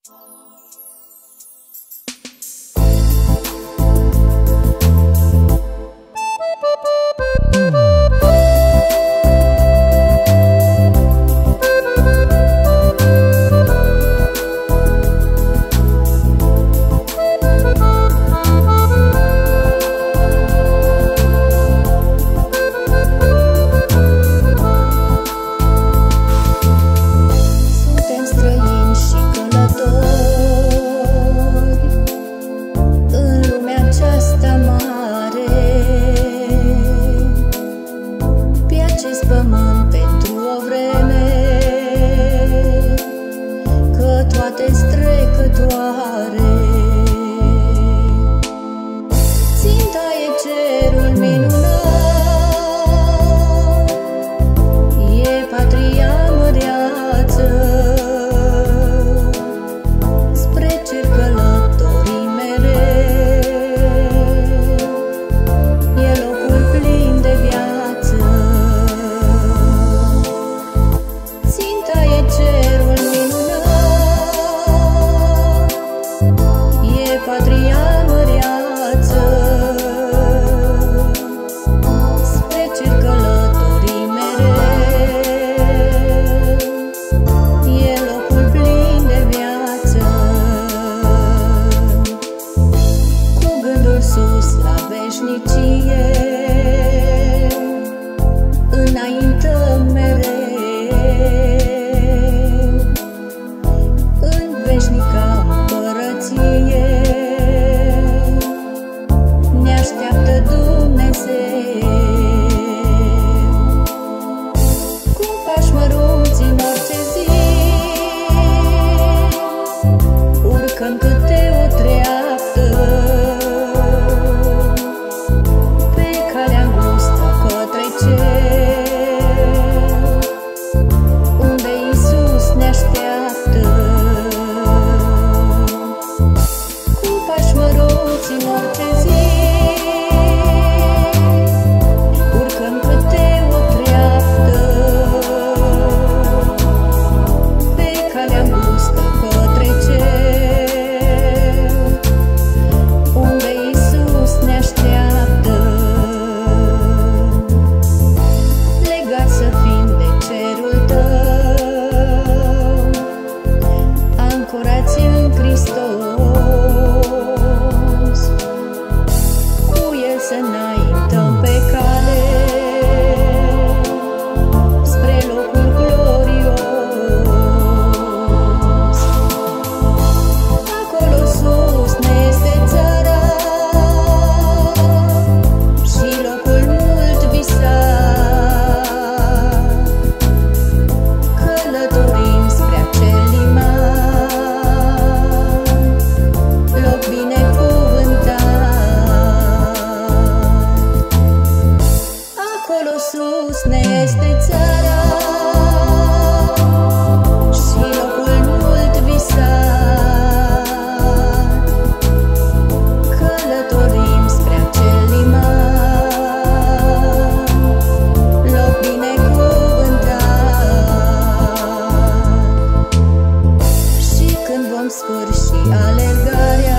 Pământ pentru o vreme, că toate-s trecătoare. Ținta e cerul minunat, e patria măreață, spre cer călătorii mereu, e locul plin de viață. Cerul minunat, e patria măreață, spre cer călătorii mereu, e locul plin de viață. Cu gândul sus la veșnicie, înaintăm mereu, veșnica împărăție ne așteaptă Dumnezeu. Cu pași mărunți în orice zi, urcăm câte o treaptă pe calea îngustă către cer, unde Iisus ne așteaptă. În orice zi, urcăm câte o treaptă pe calea îngustă către cer, unde Iisus ne așteaptă. Legați să fim de cerul tău, ancorați în Hristos, să înaintăm pe cale spre locul glorios. Acolo sus ne este țara și locul mult visat. Călătorim spre acel liman, loc binecuvântat. Acolo sus ne este țara și locul mult visat. Călătorim spre acel liman, loc binecuvântat. Și când vom sfârși alergarea,